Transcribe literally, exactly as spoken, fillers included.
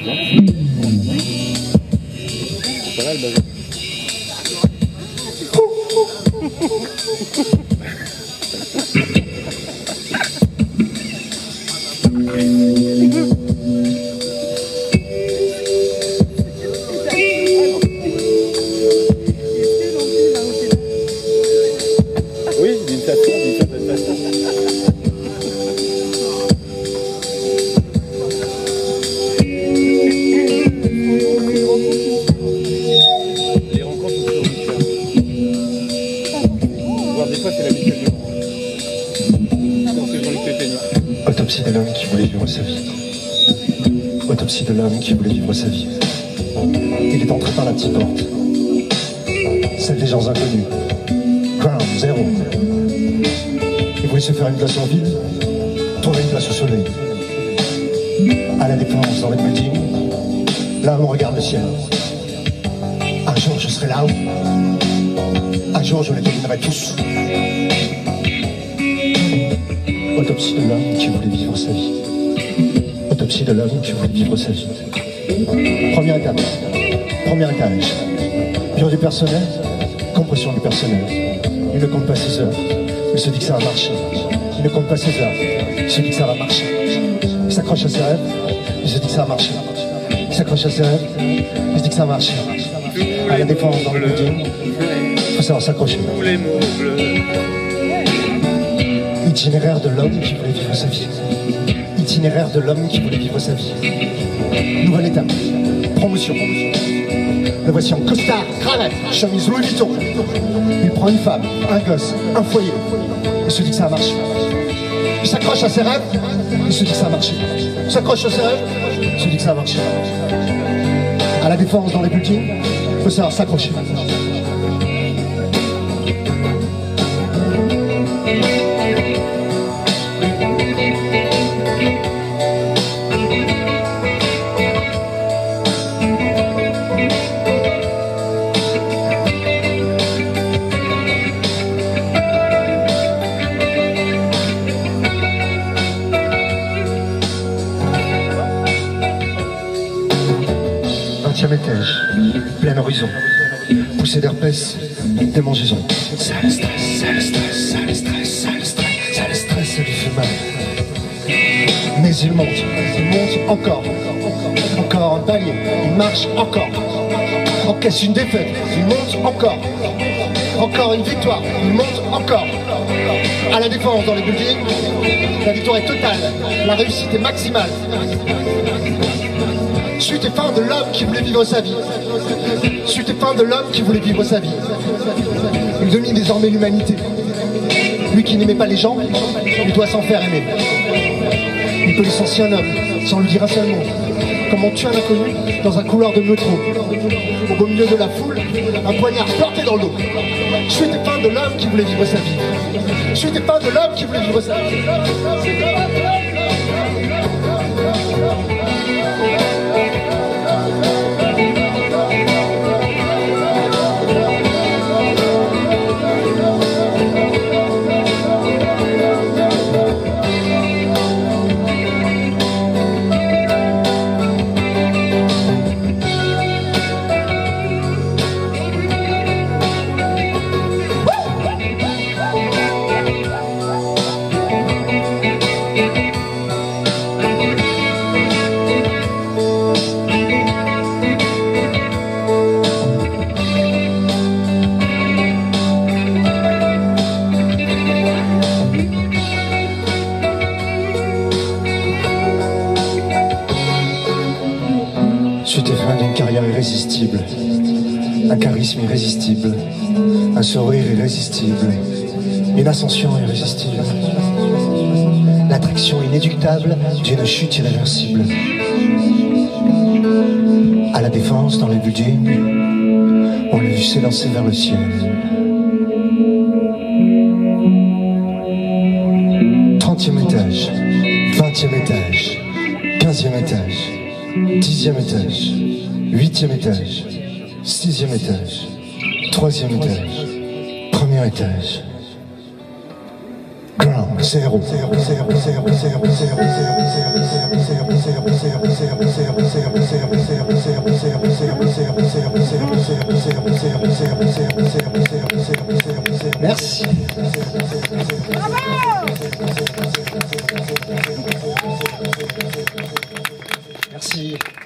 Pas mal, bah. Oui, d'une façon, d'une certaine façon. Les rencontres sont toujours différentes. Voire des fois c'est la mutuelle du monde. Donc c'est Jean-Luc Pétain. Autopsie de l'homme qui voulait vivre sa vie. Autopsie de l'homme qui voulait vivre sa vie. Il est entré par la petite porte. Celle des gens inconnus. Ground zéro. Il voulait se faire une place en ville, trouver une place au soleil. À la Défense, dans les buildings, là où on regarde le ciel. Un jour je serai là-haut. Un jour je les dominerai tous. Autopsie de l'homme qui voulait vivre sa vie. Autopsie de l'homme qui voulait vivre sa vie. Première étape, premier étage. Bureau du personnel, compression du personnel. Il ne compte pas ses heures, il se dit que ça va marcher. Il ne compte pas ses heures, il se dit que ça va marcher. Il s'accroche à ses rêves, il se dit que ça va marcher. Il s'accroche à ses rêves, il se dit que ça va marcher. À la Défense, dans le building, il faut savoir s'accrocher. Itinéraire de l'homme qui voulait vivre sa vie. Itinéraire de l'homme qui voulait vivre sa vie. Nouvelle étape, promotion. Le voici en costard, cravate, chemise Louis Vuitton. Il prend une femme, un gosse, un foyer. Il se dit que ça a marché. Il s'accroche à ses rêves, il se dit que ça a marché. Il s'accroche à ses rêves, il se dit que ça a marché. À la Défense, dans les buildings, il faut savoir s'accrocher. vingtième étage, plein horizon, poussée d'herpès, démangeaison. Ça le stress, ça le stress, ça le stress, ça le stress, ça le stress, ça lui fait mal. Mais il monte, il monte encore, encore un palier, il marche encore, encaisse une défaite, il monte encore, encore une victoire, il monte encore. À la Défense, dans les buildings, la victoire est totale, la réussite est maximale. Suite et fin de l'homme qui voulait vivre sa vie. Suite et fin de l'homme qui voulait vivre sa vie. Il domine désormais l'humanité. Lui qui n'aimait pas les gens, il doit s'en faire aimer. Il peut licencier un homme sans lui dire un seul mot. Comme on tue un inconnu dans un couloir de métro. Au beau milieu de la foule, un poignard planté dans le dos. Suite et fin de l'homme qui voulait vivre sa vie. Suite et fin de l'homme qui voulait vivre sa vie. Suite et fin d'une carrière irrésistible, un charisme irrésistible, un sourire irrésistible, une ascension irrésistible, l'attraction inéductable d'une chute irréversible. À la Défense, dans les buildings, on l'a vu s'élancer vers le ciel. Trentième étage, vingtième étage, quinzième étage, dixième étage, huitième étage, sixième étage, troisième étage, premier étage. Ground zéro, zéro, zéro, zéro, zéro, zéro, zéro, merci. Merci.